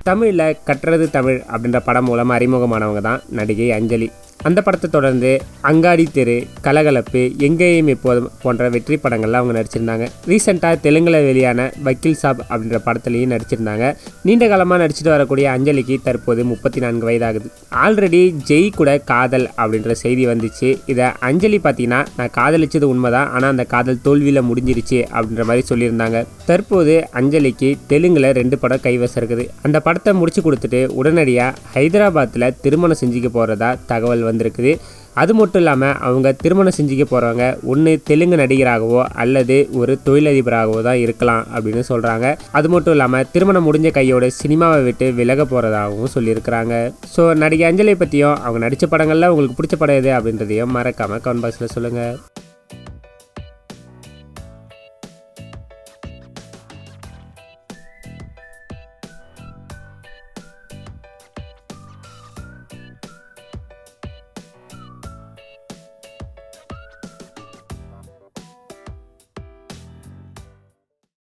தமிழில் கற்றது தமிழ் அப்படின்ற படம் மூலம் அறிமுகமானவங்க தான் நடிகை அஞ்சலி. அந்த படத்தை தொடர்ந்து அங்காடி தெரு, கலகலப்பு, எங்கேயும் எப்போதும் போன்ற வெற்றி படங்கள்லாம் அவங்க நடிச்சிருந்தாங்க. ரீசெண்டாக தெலுங்கில் வெளியான வக்கீல் சாப் அப்படின்ற படத்துலையும் நடிச்சிருந்தாங்க. நீண்ட காலமாக நடிச்சுட்டு வரக்கூடிய அஞ்சலிக்கு தற்போது 34 வயதாகுது. ஆல்ரெடி ஜெய் கூட காதல் அப்படின்ற செய்தி வந்துச்சு. இதை அஞ்சலி பார்த்தீங்கன்னா, நான் காதலிச்சது உண்மைதான், ஆனால் அந்த காதல் தோல்வியில் முடிஞ்சிருச்சு அப்படின்ற மாதிரி சொல்லியிருந்தாங்க. தற்போது அஞ்சலிக்கு தெலுங்கில் 2 படம் கைவசம் இருக்குது. அந்த படத்தை முடிச்சு கொடுத்துட்டு உடனடியாக ஹைதராபாத்தில் திருமணம் செஞ்சுக்க போகிறதா தகவல் வந்திருக்குது. அது மட்டும் இல்லாமல் அவங்க திருமணம் செஞ்சுக்க போகிறவங்க ஒன்று தெலுங்கு நடிகராகவோ அல்லது ஒரு தொழிலதிபராகவோ தான் இருக்கலாம் அப்படின்னு சொல்கிறாங்க. அது மட்டும் இல்லாமல் திருமணம் முடிஞ்ச கையோட சினிமாவை விட்டு விலக போகிறதாகவும் சொல்லியிருக்கிறாங்க. ஸோ நடிகை அஞ்சலி பற்றியும் அவங்க நடித்த படங்களில் உங்களுக்கு பிடிச்ச படம் எது அப்படின்றதையும் மறக்காமல் கமெண்ட் பாக்ஸில் சொல்லுங்கள்.